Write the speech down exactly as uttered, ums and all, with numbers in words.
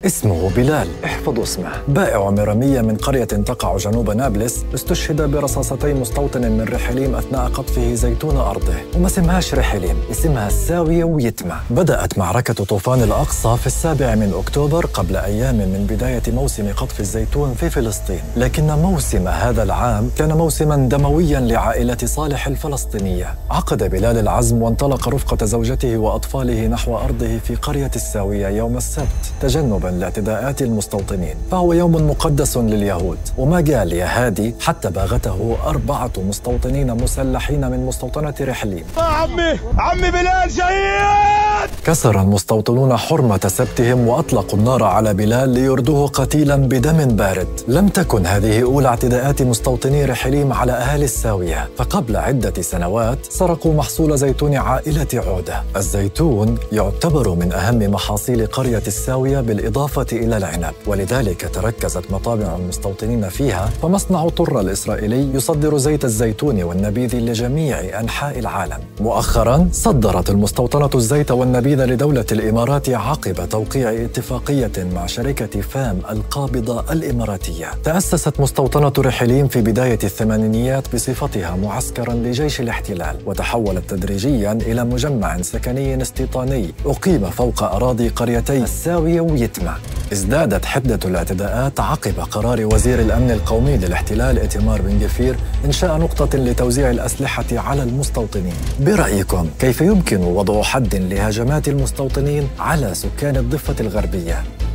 اسمه بلال، احفظوا اسمه. بائع مرمية من قرية تقع جنوب نابلس استشهد برصاصتي مستوطن من رحليم أثناء قطفه زيتون أرضه. وما اسمهاش رحليم، اسمها الساوية ويتمة. بدأت معركة طوفان الأقصى في السابع من أكتوبر قبل أيام من بداية موسم قطف الزيتون في فلسطين، لكن موسم هذا العام كان موسماً دموياً لعائلة صالح الفلسطينية. عقد بلال العزم وانطلق رفقة زوجته وأطفاله نحو أرضه في قرية الساوية يوم السبت تجنباً لاعتداءات المستوطنين، فهو يوم مقدس لليهود. وما قال يا هادي حتى باغته أربعة مستوطنين مسلحين من مستوطنة رحليم. عمي عمي بلال شهيد! كسر المستوطنون حرمة سبتهم وأطلقوا النار على بلال ليردوه قتيلا بدم بارد. لم تكن هذه أولى اعتداءات مستوطني رحليم على أهالي الساوية، فقبل عدة سنوات سرقوا محصول زيتون عائلة عودة. الزيتون يعتبر من أهم محاصيل قرية الساوية بالإضافة إلى العنب، ولذلك تركزت مطابع المستوطنين فيها، فمصنع طر الإسرائيلي يصدر زيت الزيتون والنبيذ لجميع أنحاء العالم. مؤخراً صدرت المستوطنة الزيت والنبيذ لدولة الإمارات عقب توقيع اتفاقية مع شركة فام القابضة الإماراتية. تأسست مستوطنة رحليم في بداية الثمانينيات بصفتها معسكراً لجيش الاحتلال، وتحولت تدريجياً إلى مجمع سكني استيطاني أقيم فوق أراضي قريتي الساوية ويتمة. ازدادت حدة الاعتداءات عقب قرار وزير الأمن القومي للاحتلال إتمار بن غفير إنشاء نقطة لتوزيع الأسلحة على المستوطنين. برأيكم كيف يمكن وضع حد لهجمات المستوطنين على سكان الضفة الغربية؟